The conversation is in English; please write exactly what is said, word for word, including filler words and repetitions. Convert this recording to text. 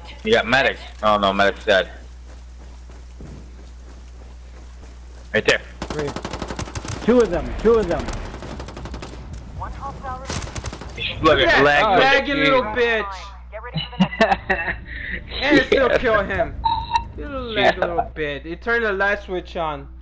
You got medics. Oh no, medic's dead. Right there. Great. Two of them. Two of them. Look at that leg. baggy little bitch. And still kill him. You little leg Yeah. little bitch. He turned the light switch on.